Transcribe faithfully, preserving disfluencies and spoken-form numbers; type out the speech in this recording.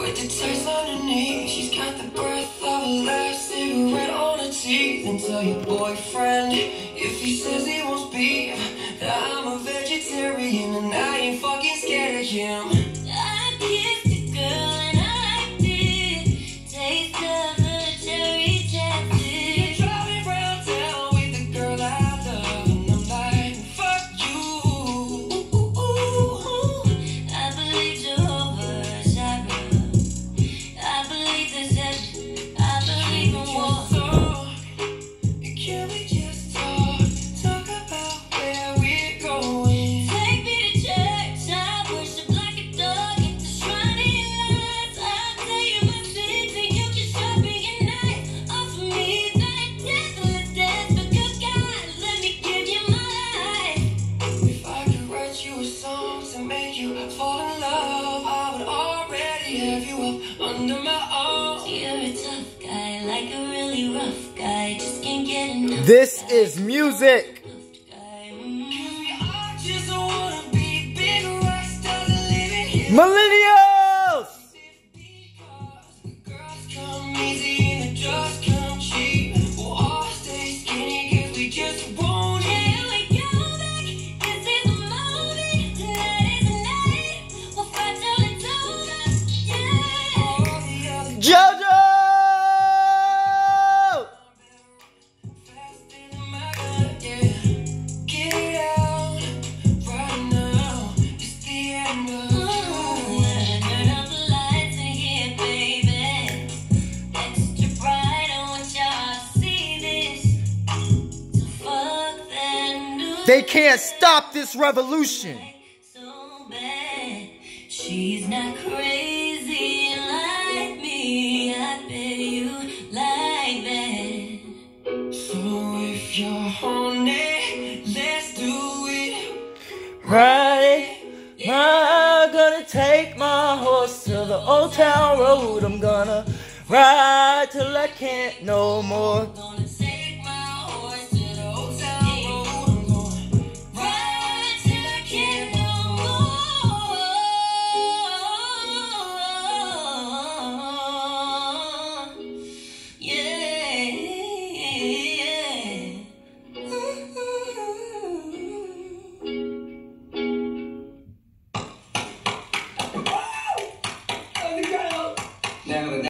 with the taste underneath. She's got the breath of a last cigarette on her teeth. And tell your boyfriend, if he says he wants beef, that I'm a vegetarian and I ain't fucking scared of him. I kissed a girl and I liked it. Taste of the cherry chapstick. You're driving round town with the girl I love, and I'm like, fuck you. Ooh, ooh, ooh. I believe Jehovah Jireh. I believe there's heaven. I believe in war. Can we just talk? Talk about where we're going. Take me to church. I worship like a dog at the shrine of your lies. I'll tell you my sins and you can sharpen your knife. Offer me that deathless death for good God. Let me give you my life. If I could write you a song to make you fall in love, I would already have you up under my arms. You're a tough guy, like a really rough guy. Just can't get enough. This is music. Millennials! JoJo! They can't stop this revolution. So bad. She's not crazy like me. I bet you like that. So if you're horny, let's do it. Right. I'm gonna take my horse to the old town road. I'm gonna ride till I can't no more.